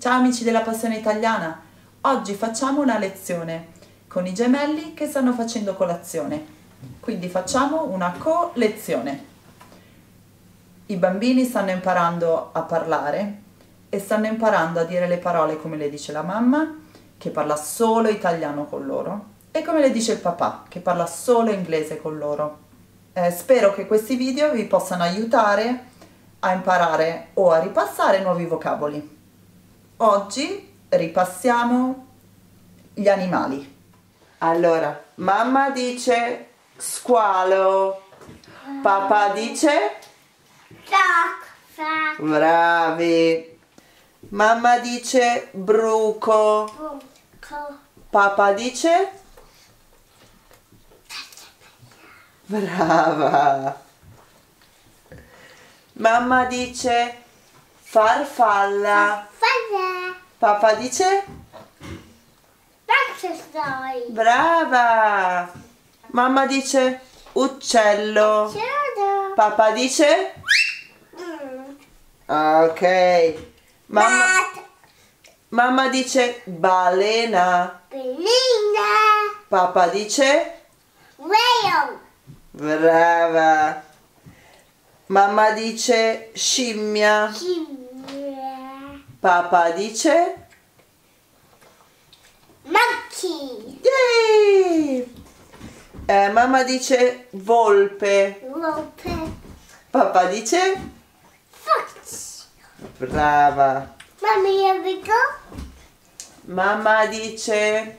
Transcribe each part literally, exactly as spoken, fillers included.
Ciao amici della Passione Italiana! Oggi facciamo una lezione con i gemelli che stanno facendo colazione. Quindi facciamo una co-lezione. I bambini stanno imparando a parlare e stanno imparando a dire le parole come le dice la mamma, che parla solo italiano con loro, e come le dice il papà, che parla solo inglese con loro. Eh, spero che questi video vi possano aiutare a imparare o a ripassare nuovi vocaboli. Oggi ripassiamo gli animali. Allora, mamma dice squalo, papà dice Fox. bravi. Mamma dice bruco, Buco. papà dice brava. Mamma dice farfalla, Falla. papà dice Butterfly. brava. Mamma dice uccello, Children. papà dice Mm. ok. Mamma, Bat. mamma dice balena, Bellina. papà dice Whale. brava. Mamma dice scimmia, Chimera. papà dice Monkey. yay! Eh, mamma dice volpe, Volpe. papà dice Fox. brava. Mommy, here we go. Mamma dice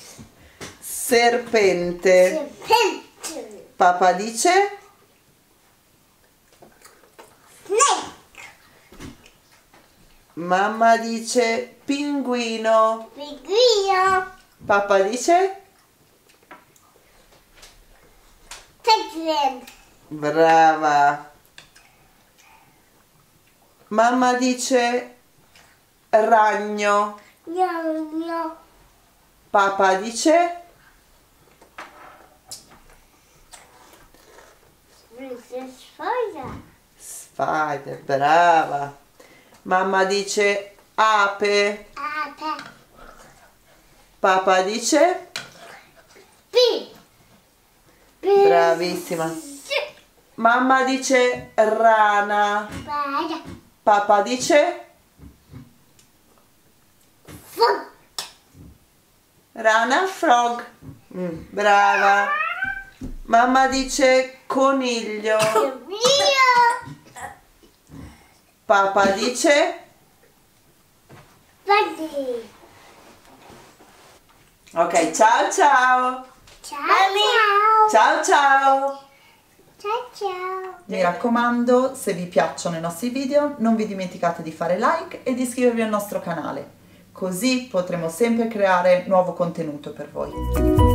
serpente, Serpent. papà dice Snake. mamma dice pinguino, Pinguino. papà dice Penguin. brava. Mamma dice ragno, No, no. papà dice This is fire. spider, brava. Mamma dice ape, Ape. papà dice Bee. Bee. bravissima. Mamma dice rana, Bad. papà dice Frog. rana frog. Mm, brava. Mamma dice coniglio, Rio. papà dice Buddy. ok, ciao ciao. Ciao, ciao. Ciao ciao. Ciao, ciao. Mi raccomando, se vi piacciono i nostri video non vi dimenticate di fare like e di iscrivervi al nostro canale, così potremo sempre creare nuovo contenuto per voi.